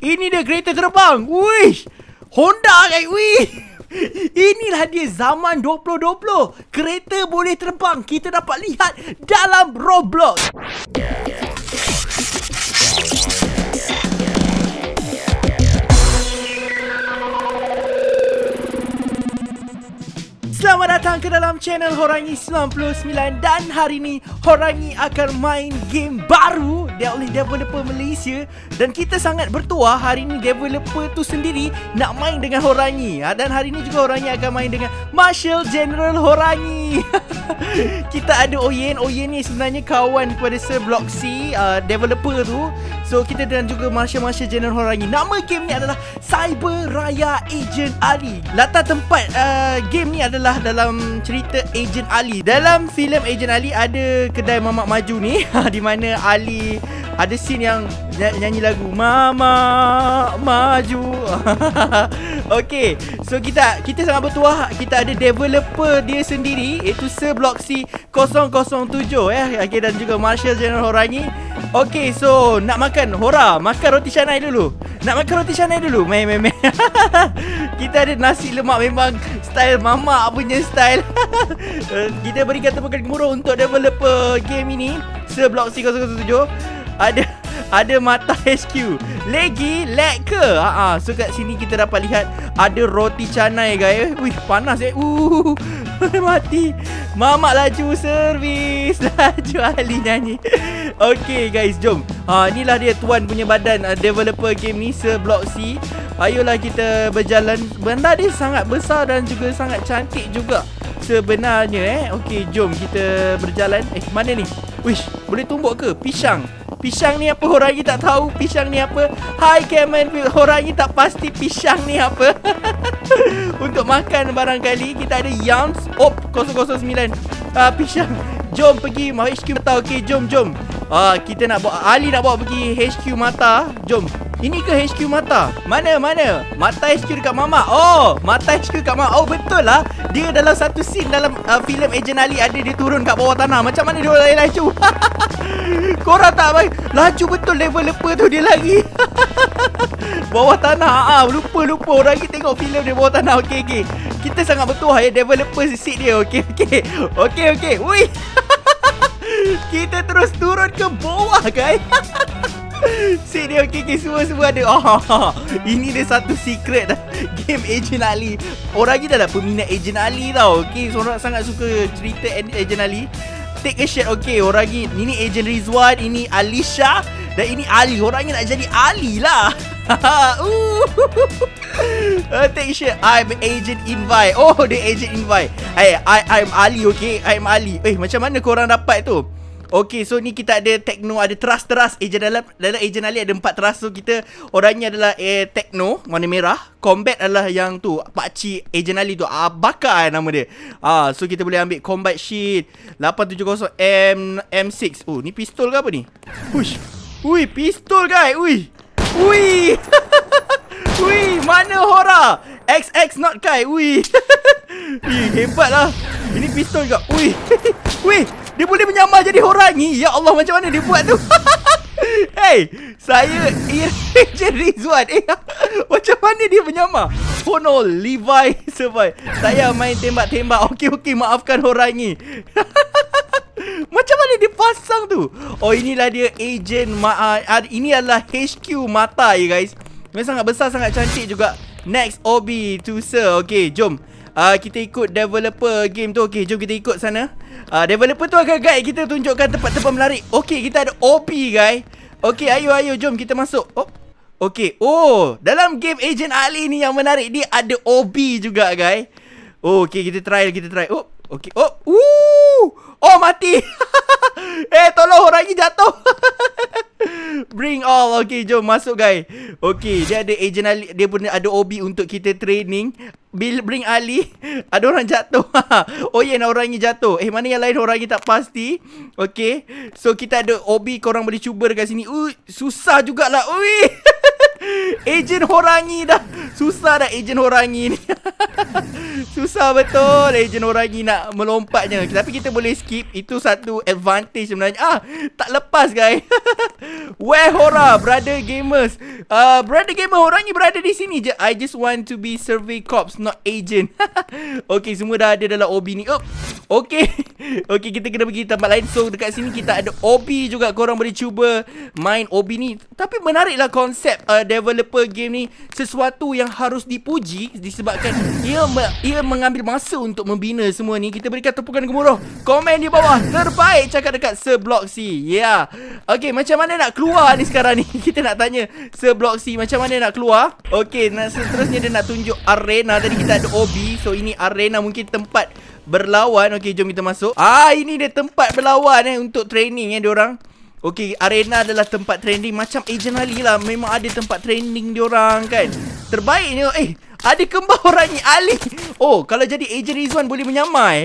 Ini dia kereta terbang. Wish. Honda guys. Wih. Inilah dia zaman 2020. Kereta boleh terbang. Kita dapat lihat dalam Roblox. Selamat datang ke dalam channel Horangi 99. Dan hari ni Horangi akan main game baru oleh developer Malaysia. Dan kita sangat bertuah hari ni developer tu sendiri nak main dengan Horangi. Dan hari ni juga Horangi akan main dengan Marshal General Horangi. Kita ada Oyen. Oyen ni sebenarnya kawan kepada Sir Bloxy, developer tu. So kita dan juga Marshal General Horangi. Nama game ni adalah Cyber Raya Agent Ali. Latar tempat game ni adalah dalam cerita Agent Ali. Dalam filem Agent Ali ada kedai mamak maju ni di mana Ali ada scene yang nyanyi lagu Mama Maju. Okay, so kita sangat bertuah. Kita ada developer dia sendiri, iaitu Sir Bloxy 007 okay, dan juga Marshal General Horangi. Okay, so nak makan Hora, makan roti canai dulu. Nak makan roti canai dulu. Meh. Kita ada nasi lemak, memang style mamak punya style. Kita berikan tepukan gemuruh untuk developer game ini, Sir Bloxy 007. Ada mata HQ. Lagi lag ke? So kat sini kita dapat lihat ada roti canai guys. Wih, panas mati. Mamak laju servis. Laju Ali nyanyi. Okay guys, jom. Inilah dia tuan punya badan developer game ni, Sir Bloxy. Ayolah kita berjalan. Benda dia sangat besar dan juga sangat cantik juga sebenarnya. Okay, jom kita berjalan. Mana ni? Wish, boleh tumbuk ke? Pisang. Pisang ni apa? Horangi tak tahu pisang ni apa. Hi Cameron, Horangi tak pasti pisang ni apa. Untuk makan barangkali kita ada Yams. 009 pisang. Jom pergi HQ Mata. Okay, jom. Kita nak bawa, Ali nak bawa pergi HQ Mata. Jom. Ini ke HQ Mata? Mana? Mata HQ dekat Mama. Oh, Mata HQ dekat Mama. Oh, betul lah. Dia dalam satu scene dalam filem Agent Ali ada dia turun kat bawah tanah. Macam mana dia laju? Korang tak baik. Laju betul developer tu, dia lagi. Bawah tanah. Lupa orang kita tengok filem dia bawah tanah. Okay. Kita sangat bertuah ya, developer seat dia. Okay. Wih. Kita terus turun ke bawah guys. Seat dia okay, semua ada. Ini dia satu secret game Agent Ali. Orang kita dah peminat Agent Ali tau. Okay, orang sangat suka cerita Agent Ali. Take a shot. Okay, orang ini Agent Rizwan, ini Alisha, dan ini Ali. Orang nak jadi Ali lah. Take a shot. I'm Agent Invite. Oh, dia Agent Invite. I'm Ali. Okay, I'm Ali. Macam mana korang dapat tu? Okay, so ni kita ada techno, ada teras. Dalam Agent Ali ada 4 teras. So kita orangnya adalah techno, warna merah. Combat adalah yang tu, pakcik Agent Ali tu, Bakar nama dia. So kita boleh ambil combat sheet 870 M6. Oh, ni pistol ke apa ni? Hush. Ui, pistol guys. Ui. Ui, mana Hora? XX not Kai. Ui. Hebat lah. Ini pistol ke? Ui. Dia boleh menyamar jadi Horangi. Ya Allah, macam mana dia buat tu? Saya Agent Rizwan. Macam mana dia menyamar? Oh no, Levi survive. Saya main tembak-tembak. Okay, maafkan Horangi. Macam mana dia pasang tu? Oh, inilah dia Agent ini adalah HQ Mata ya guys. Memang sangat besar, sangat cantik juga. Next OB to Sir. Okay, jom. Kita ikut developer game tu. Okay, jom kita ikut sana. Developer tu akan guide kita, tunjukkan tempat-tempat menarik. Okay, kita ada OP guys. Okay, ayo jom kita masuk. Okay. Oh, dalam game Agent Ali ni yang menarik, dia ada OB juga guys. Okay, kita try. Okay. Oh, mati. Tolong, Horangi jatuh. Bring all. Okay, jom masuk guys. Okay, dia ada Agent Ali. Dia pun ada OB untuk kita training. Bring Ali. Ada orang jatuh. Oh ya, Horangi jatuh. Mana yang lain Horangi tak pasti. Okay, so kita ada OB. Korang boleh cuba dekat sini. Susah jugalah. Agent Horangi dah Susah dah ejen Horangi ni. Susah betul ejen Horangi nak melompatnya. Tapi kita boleh skip. Itu satu advantage sebenarnya. Tak lepas guys. Where Hora, brother gamers. Brother gamer Horangi berada di sini je. I just want to be survey corps, not agent. Okay, semua dah ada dalam OB ni. Okay. Okay, kita kena pergi tempat lain. So dekat sini kita ada OB juga. Korang boleh cuba main OB ni. Tapi menariklah konsep developer game ni. Sesuatu yang harus dipuji disebabkan ia mengambil masa untuk membina semua ni. Kita berikan tepukan gemuruh. Komen di bawah terbaik cakap dekat Seblok C. Yeah. Okay, macam mana nak keluar ni sekarang ni? Kita nak tanya Seblok C macam mana nak keluar. Okay, seterusnya dia nak tunjuk arena. Tadi kita ada OB. So ini arena, mungkin tempat berlawan. Okay, jom kita masuk. Ini dia tempat berlawan untuk training diorang. Okay, arena adalah tempat training. Macam Agent Ali lah. Memang ada tempat training diorang kan. Terbaiknya. Ada kembar Horangi Ali. Oh, kalau jadi Agent Rizwan boleh menyamai.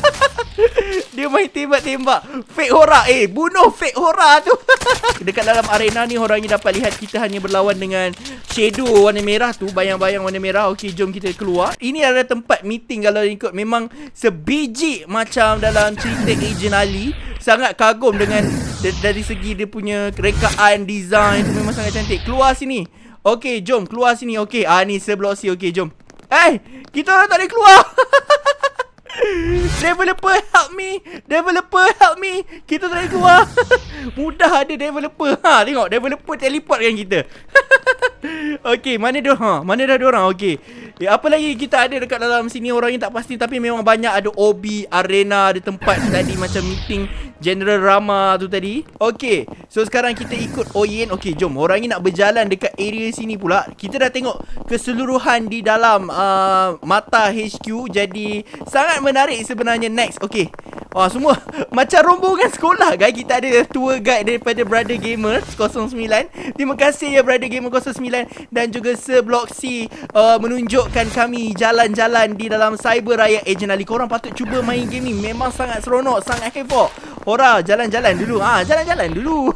Dia main tembak-tembak fake Hora. Bunuh fake Hora tu. Dekat dalam arena ni Horangi dapat lihat kita hanya berlawan dengan shadow warna merah tu. Bayang-bayang warna merah. Okay, jom kita keluar. Ini adalah tempat meeting kalau ikut. Memang sebiji macam dalam cerita Agent Ali. Sangat kagum dengan dari segi dia punya rekaan, design tu memang sangat cantik. Keluar sini. Okay, jom keluar sini. Okay, ni Seblok C. Okay, jom. Kita orang tak boleh keluar. Developer help me. Developer help me. Kita tak boleh keluar. Mudah ada developer. Tengok developer teleportkan kita. Okay, mana dia? Mana dah diorang? Okay. Apa lagi kita ada dekat dalam sini? Orang yang tak pasti. Tapi memang banyak. Ada OB, arena, ada tempat tadi macam meeting General Rama tu tadi. Okay, so sekarang kita ikut Oyen. Okay, jom. Orang ni nak berjalan dekat area sini pula. Kita dah tengok keseluruhan di dalam mata HQ. Jadi sangat menarik sebenarnya. Next. Okay, semua macam rombongan sekolah guys. Kita ada tour guide daripada Brother Gamer 09. Terima kasih ya Brother Gamer 09. Dan juga Seblok C menunjukkan kami jalan-jalan di dalam Cyber Raya Agent Ali. Korang patut cuba main game ni. Memang sangat seronok, sangat havoc. Hora, jalan-jalan dulu. Jalan-jalan dulu.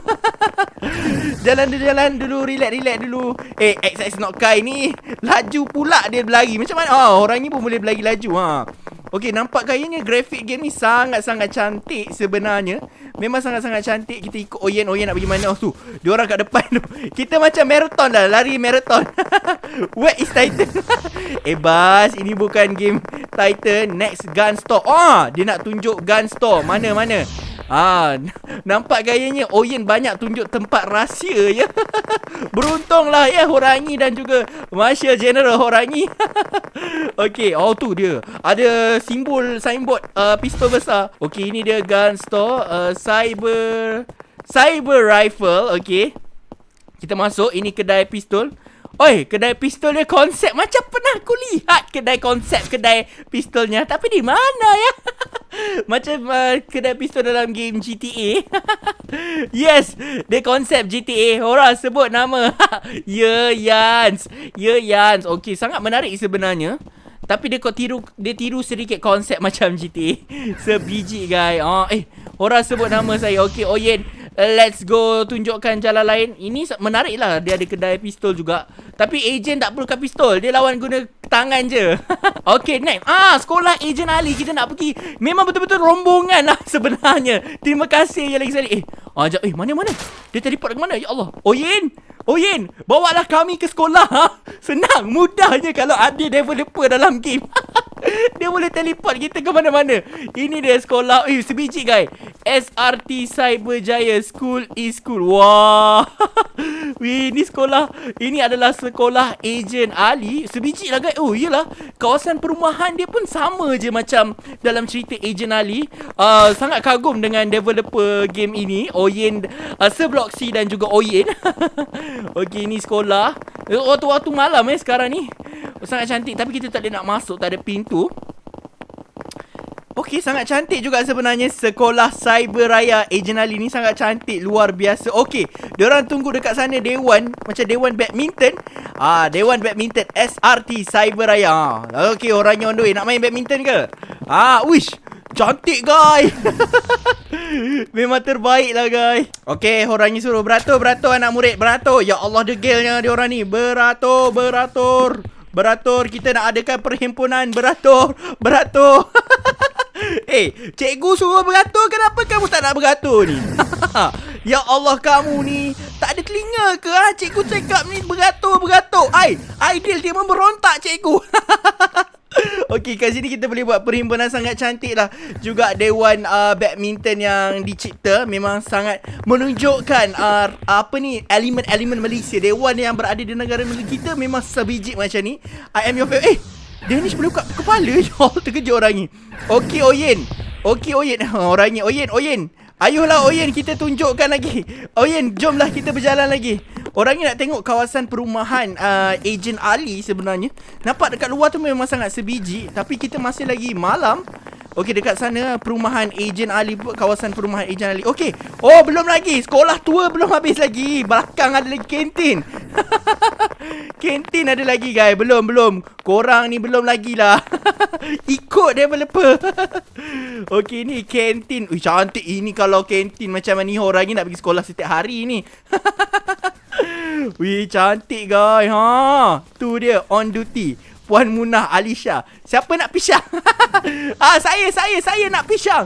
Jalan dulu, relax dulu. XX not Kai ni laju pula dia berlari. Macam mana? Orang ni pun boleh berlari laju. Okay, nampak kayaknya grafik game ni sangat-sangat cantik sebenarnya. Memang sangat-sangat cantik. Kita ikut Oyen nak pergi mana? Tu, diorang kat depan tu. Kita macam marathon dah, lari marathon. Where is Titan? Bas, ini bukan game Titan. Next, gun store. Dia nak tunjuk gun store. Mana? Nampak gayanya Oyen banyak tunjuk tempat rahsia ya. Beruntunglah ya Horangi dan juga Marshal General Horangi. Okay, tu dia. Ada signboard pistol besar. Okay, ini dia gun store, cyber rifle. Okay, kita masuk. Ini kedai pistol. Kedai pistol dia konsep macam pernah aku lihat kedai pistolnya. Tapi di mana ya? Macam kedai pistol dalam game GTA. Yes, dia konsep GTA. Orang sebut nama. Yans. Okay, sangat menarik sebenarnya. Tapi dia tiru sedikit konsep macam GTA. Sebiji guys. Orang sebut nama saya. Okay, Oyen, let's go tunjukkan jalan lain. Ini menarik lah. Dia ada kedai pistol juga. Tapi agent tak perlukan pistol. Dia lawan guna tangan je. Okay, next. Sekolah Agent Ali kita nak pergi. Memang betul-betul rombongan lah sebenarnya. Terima kasih ya lagi sekali. Mana? Dia teleport ke mana? Ya Allah. Oyen, bawalah kami ke sekolah. Senang, mudahnya kalau ada developer dalam game. Dia boleh teleport kita ke mana-mana. Ini dia sekolah. Sebiji guys. SRT Cyberjaya School is cool. Wah. Ini sekolah. Ini adalah sekolah Agent Ali. Sebiji lah guys. Iyalah. Kawasan perumahan dia pun sama je macam dalam cerita Agent Ali. Sangat kagum dengan developer game ini. Oyen, Seblok C dan juga Oyen. Okay, ini sekolah. Waktu malam sekarang ni. Sangat cantik. Tapi kita tak boleh nak masuk. Tak ada pintu. Okay, sangat cantik juga sebenarnya sekolah Cyber Raya Agent Ali ni. Sangat cantik, luar biasa. Okay, diorang tunggu dekat sana Dewan. Macam Dewan Badminton. Dewan Badminton SRT Cyber Raya. Okay, orangnya on the way. Nak main badminton ke? Wish, cantik guys. Memang terbaik lah guys. Okay, orangnya suruh beratur anak murid. Beratur. Ya Allah, degilnya diorang ni. Beratur. Beratur, kita nak adakan perhimpunan. Beratur. Beratur. Cikgu suruh beratur, kenapa kamu tak nak beratur ni? Ya Allah, kamu ni tak ada telinga ke? Cikgu cakap ni beratur. Aidil dia memberontak, cikgu. Okey, kat sini kita boleh buat perhimpunan sangat cantik lah. Juga Dewan Badminton yang dicipta memang sangat menunjukkan elemen-elemen Malaysia. Dewan yang berada di negara kita memang sebiji macam ni. I am your favorite. Danish boleh buka kepala. Terkejut orang ni. Okey, Oyen. Orang ni, Oyen. Ayolah, Oyen, kita tunjukkan lagi. Oyen, jomlah kita berjalan lagi. Orang ni nak tengok kawasan perumahan Ejen Ali sebenarnya. Nampak dekat luar tu memang sangat sebiji. Tapi kita masih lagi malam. Okey, dekat sana perumahan Ejen Ali, kawasan perumahan Ejen Ali. Okey. Oh, belum lagi. Sekolah tua belum habis lagi. Belakang ada lagi kantin. Kantin ada lagi, guys. Belum. Korang ni belum lagi lah. Ikut developer. Okey, ni kantin. Ui, cantik ini kalau kantin macam ni. Orang ni nak pergi sekolah setiap hari ni. Wih, cantik, guys. Tu dia on duty. Puan Munah Alisha. Siapa nak pisang? Saya nak pisang.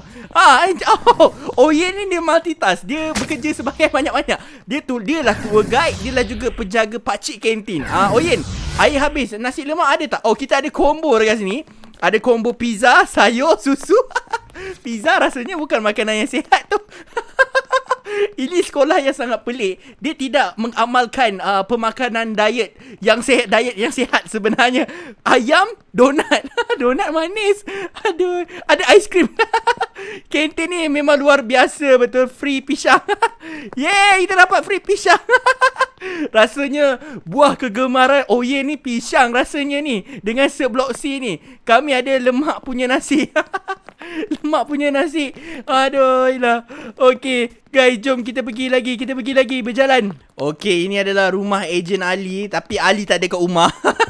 Oyen ni dia multitask. Dia bekerja sebagai banyak-banyak. Dia lah tour guide. Dia lah juga penjaga pakcik kantin. Oyen, air habis. Nasi lemak ada tak? Oh, kita ada combo dekat sini. Ada combo pizza, sayur, susu. Pizza rasanya bukan makanan yang sihat tu. Ini sekolah yang sangat pelik. Dia tidak mengamalkan pemakanan diet yang sihat sebenarnya. Ayam, donat. Donat manis. Aduh, ada aiskrim. Kantin ni memang luar biasa betul. Free pisang. Yeay, kita dapat free pisang. Rasanya buah kegemaran Oyen ni pisang rasanya ni. Dengan seblok C ni. Kami ada lemak punya nasi. Lemak punya nasi. Aduh lah. Okey, guys, jom kita pergi lagi. Berjalan. Okey, ini adalah rumah Ejen Ali. Tapi Ali tak ada kat rumah.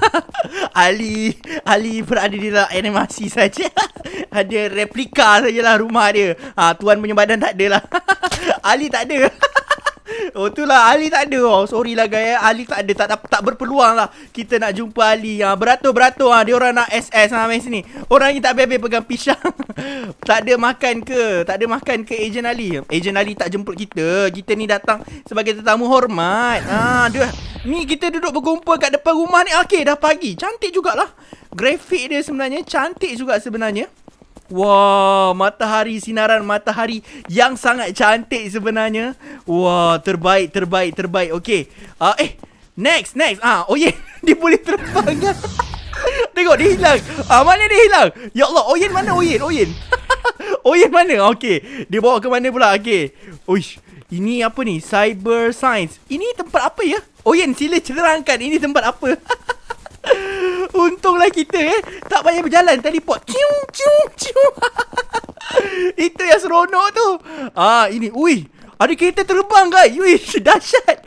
Ali berada di dalam animasi saja. Ada replika sajalah rumah dia. Tuan punya badan tak ada lah. Ali tak ada. Oh, itulah Ali tak ada. Oh, sorry lah guys. Ali tak ada. Tak berpeluang lah kita nak jumpa Ali. Beratur. Dia orang nak SS main sini. Orang ni tak habis-habis pegang pisang. Tak ada makan ke Ejen Ali. Ejen Ali tak jemput kita. Kita ni datang sebagai tetamu hormat. Ni kita duduk berkumpul kat depan rumah ni. Okey, dah pagi. Cantik jugalah. Grafik dia sebenarnya cantik juga sebenarnya. Wah, matahari, sinaran matahari yang sangat cantik sebenarnya. Wah, terbaik. Okey. Next. Oh yeah, dia boleh terbang. Tengok dia hilang. Mana dia hilang? Ya Allah, Oyen mana Oyen? Oyen mana? Okey. Dia bawa ke mana pula? Okey. Uish, ini apa ni? Cyber Science. Ini tempat apa ya? Oyen, sila cerangkan ini tempat apa? Untunglah kita tak payah berjalan, teleport. Cium. Itu yang seronok tu. Ini. Ui, ada kereta terbang, guys. Ui, dahsyat.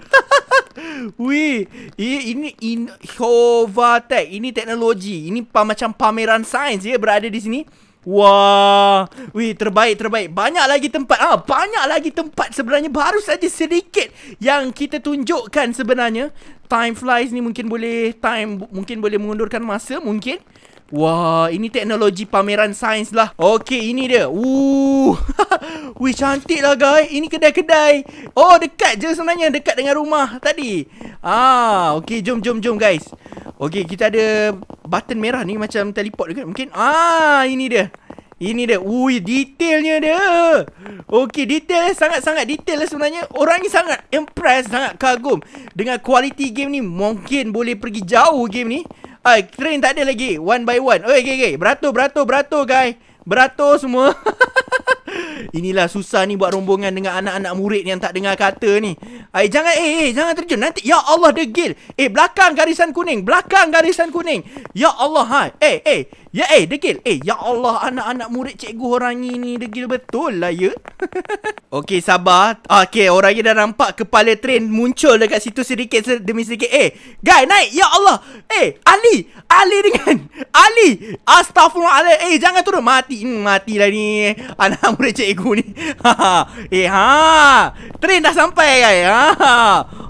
Ui, ini Innovatech. Ini teknologi. Ini macam pameran sains berada di sini. Wah, terbaik. Banyak lagi tempat sebenarnya. Baru saja sedikit yang kita tunjukkan sebenarnya. Time flies ni mungkin boleh mengundurkan masa mungkin. Wah, ini teknologi pameran sains lah. Okey, ini dia. Wih, cantik lah guys. Ini kedai-kedai. Oh, dekat je sebenarnya. Dekat dengan rumah tadi. Okey, jom guys. Okey, kita ada button merah ni macam teleport ke mungkin. Ini dia. Ui, detailnya dia. Okey, detailnya sangat-sangat detail lah sebenarnya. Orang ni sangat impressed, sangat kagum dengan kualiti game ni. Mungkin boleh pergi jauh game ni. Train tak ada lagi. One by one. Okay. Beratur guys. Beratur semua. Inilah susah ni buat rombongan dengan anak-anak murid yang tak dengar kata ni. Jangan terjun nanti. Ya Allah, degil. Belakang garisan kuning. Ya Allah, degil. Ya Allah, anak-anak murid cikgu orang ni degil betul lah ya. Okey, sabar. Okey, orang ni dah nampak kepala train muncul dekat situ sedikit demi sedikit. Guys, naik. Ya Allah. Ali dengan Ali. Astaghfirullah. Jangan turun. Matilah ni anak murid cikgu ni. Train dah sampai guys.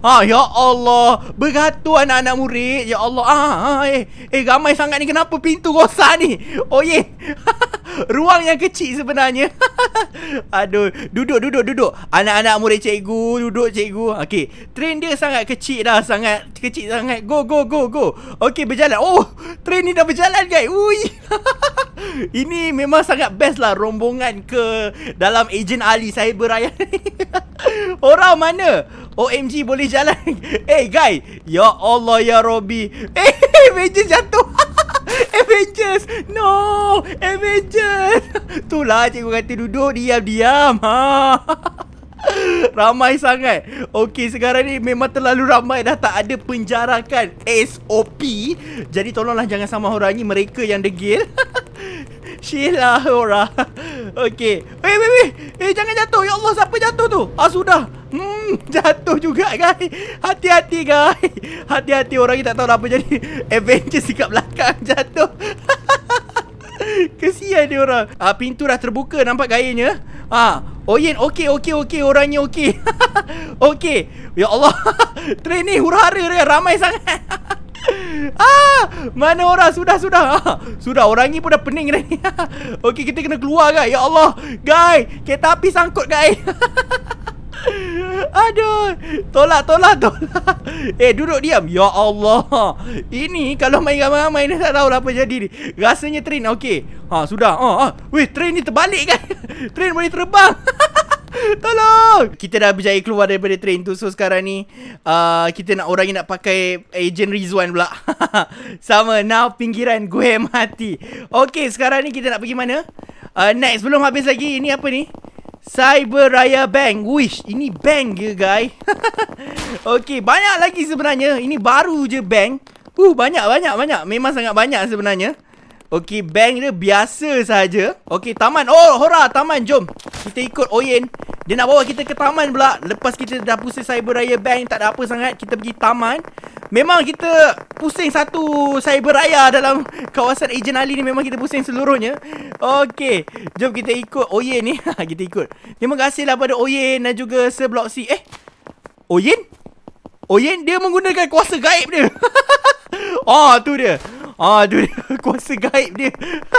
Ya Allah, beratur anak-anak murid. Ya Allah. Ramai sangat ni, kenapa pintu rosak ni? Oyen. Ruang yang kecil sebenarnya. Aduh, duduk. Anak-anak murid cikgu, duduk cikgu. Okey, train dia sangat kecil dah, sangat kecil sangat. Go. Okey, berjalan. Oh, train ni dah berjalan guys. Ui. Ini memang sangat best lah rombongan ke dalam Ejen Ali Cyber Raya ni. Orang mana? OMG boleh jalan. Guys, ya Allah ya Robby. Avengers jatuh. Avengers. No, Avengers. Itulah cikgu kata duduk diam-diam. Ramai sangat. Okey, sekarang ni memang terlalu ramai, dah tak ada penjarakan SOP. Jadi tolonglah jangan sama harangi mereka yang degil. Sheila orang. Okey. Jangan jatuh. Ya Allah, siapa jatuh tu? Sudah. Jatuh juga guys. Hati-hati guys. Hati-hati, orang ni tak tahu apa jadi. Avengers dekat belakang jatuh. Kesian dia orang. Pintu dah terbuka, nampak gayanya. Oyen, okey, orangnya okey. Okey. Ya Allah. Train ni hura-hara dia, ramai sangat. Mana orang? Sudah. Sudah, orang ni pun dah pening dah ni. Okey, kita kena keluar guys. Ya Allah. Guys, kereta api sangkut guys. Aduh. Tolak. Duduk diam. Ya Allah. Ini kalau main ramai-ramai ni tak tahulah apa jadi ni. Rasanya train okey. Sudah. Weh, train ni terbalik guys. Train boleh terbang. Tolong. Kita dah berjaya keluar daripada train tu. So sekarang ni kita nak orang yang nak pakai Ejen Rizwan pula. Sama. Now pinggiran gue mati. Okey, sekarang ni kita nak pergi mana? Next, belum habis lagi. Ini apa ni? Cyber Raya Bank. Wish, ini bank ke guys? Okey, banyak lagi sebenarnya. Ini baru je bank. Banyak. Memang sangat banyak sebenarnya. Okey, bank dia biasa saja. Okey, taman. Hora, taman. Jom. Kita ikut Oyen. Dia nak bawa kita ke taman pula. Lepas kita dah pusing Cyber Raya Bank, tak ada apa sangat, kita pergi taman. Memang kita pusing satu Cyber Raya dalam kawasan Ejen Ali ni. Memang kita pusing seluruhnya. Okey, jom kita ikut Oyen ni. Kita ikut. Terima kasihlah pada Oyen dan juga Seblok C. Oyen dia menggunakan kuasa gaib dia. Tu dia. Tu dia. Kuasa gaib dia.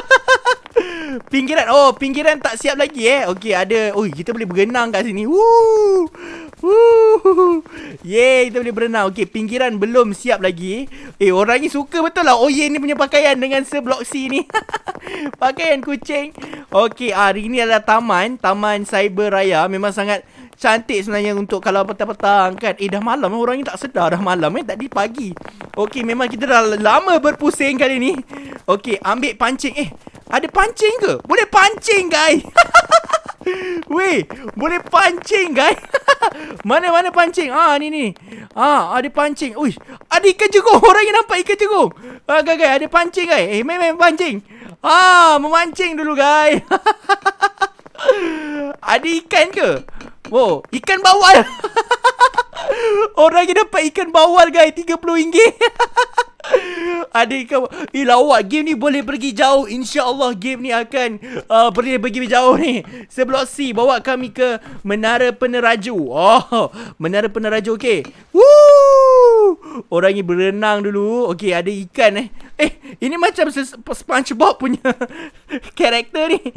Pinggiran tak siap lagi Okey, ada. Kita boleh berenang kat sini. Yeay, kita boleh berenang. Okey, pinggiran belum siap lagi. Orang ni suka betul lah Oyen ni punya pakaian dengan Seblok C ni. Pakaian kucing. Okey, hari ni adalah Taman Cyber Raya. Memang sangat cantik sebenarnya untuk kalau petang-petang kan. Dah malam, orang ni tak sedar dah malam tadi pagi. Okey, memang kita dah lama berpusing kali ni. Okey, ambil pancing. Ada pancing ke? Boleh pancing guys. Weh, boleh pancing guys. Mana pancing? Ni. Ada pancing. Uish, ada ikan jegong. Orang yang nampak ikan jegong. Guys, ada pancing guys. Main pancing. Memancing dulu guys. Ada ikan ke? Ikan bawal. Orang yang dapat ikan bawal guys, RM30. Ada ikan. Lawak. Game ni boleh pergi jauh. InsyaAllah game ni akan boleh pergi jauh ni. Seblok C bawa kami ke Menara Peneraju. Menara Peneraju. okey. Orang ni berenang dulu. Okey, ada ikan ini macam SpongeBob punya karakter ni.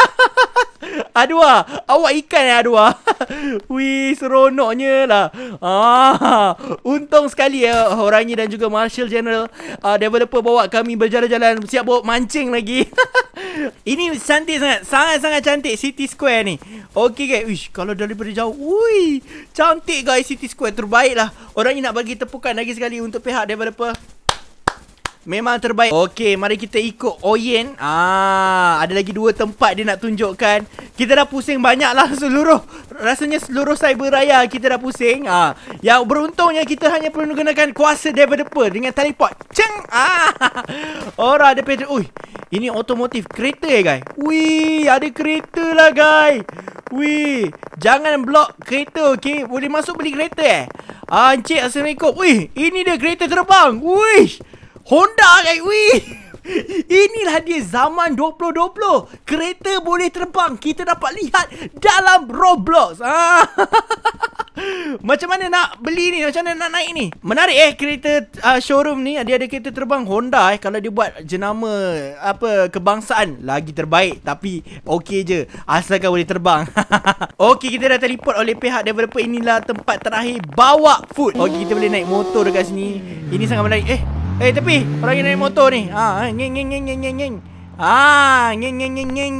Adua, awak ikan Adua. Wih, seronoknya lah. Untung sekali orang ni dan juga Marshal General developer bawa kami berjalan-jalan, siap bawa mancing lagi. Ini cantik sangat. Sangat-sangat cantik City Square ni. Okey guys, wish, kalau daripada jauh, cantik guys City Square, terbaik lah. Orang ni nak bagi tepukan lagi sekali untuk pihak developer. Memang terbaik. Okey, mari kita ikut Oyen. Ada lagi 2 tempat dia nak tunjukkan. Kita dah pusing banyak lah rasanya seluruh Cyber Raya kita dah pusing. Yang beruntungnya kita hanya perlu gunakan kuasa developer dengan teleport. Orang ada petrol. Ini otomotif. Kereta guys. Ada kereta lah guys. Jangan blok kereta, okey. Boleh masuk beli kereta Encik, Assalamualaikum. Ini dia kereta terbang. Honda guys. Inilah dia zaman 2020. Kereta boleh terbang. Kita dapat lihat dalam Roblox. Macam mana nak beli ni? Macam mana nak naik ni? Menarik kereta showroom ni. Dia ada kereta terbang Honda kalau dia buat jenama apa kebangsaan lagi terbaik. Tapi okey je asalkan boleh terbang. Okey, kita dah teleport oleh pihak developer. Inilah tempat terakhir bawa food. Okey, kita boleh naik motor dekat sini. Ini sangat menarik. Tapi orang yang naik motor ni. Ngeng ngeng ngeng ngeng ngeng. Ngeng ngeng ngeng ngeng.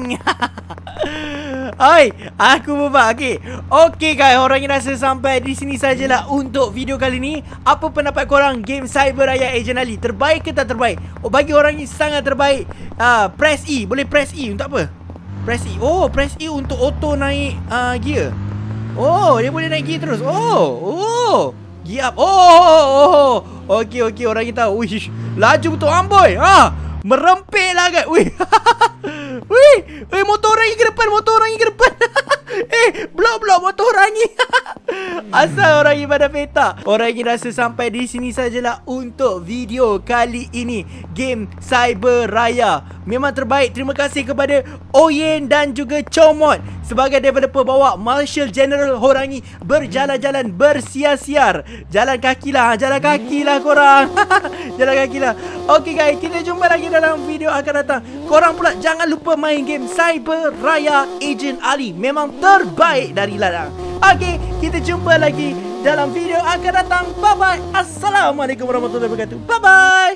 Oi, aku buat. Okey guys, orang yang rasa sampai di sini sajalah untuk video kali ni. Apa pendapat korang game Cyber Raya Agent Ali? Terbaik ke tak terbaik? Bagi orang ni sangat terbaik. Press E, boleh press E untuk apa? Press E. Oh, press E untuk auto naik gear. Oh, dia boleh naik gear terus. Gear up. Okey, orang kita tahu. Uish, laju betul amboi. Merempik lah kan. Wih, motor orang ke depan, blok motor orang ni. Asal orang ni pada peta. Orang ni rasa sampai di sini sajalah untuk video kali ini. Game Cyber Raya memang terbaik. Terima kasih kepada Oyen dan juga Comot sebagai developer bawa Marshal General Horangi berjalan-jalan bersiar-siar. Jalan kaki lah korang. Jalan kaki lah. Okey guys, kita jumpa lagi dalam video akan datang. Korang pula jangan lupa main game Cyber Raya Agent Ali. Memang terbaik dari ladang. Okey, kita jumpa lagi dalam video akan datang. Bye bye. Assalamualaikum warahmatullahi wabarakatuh. Bye bye.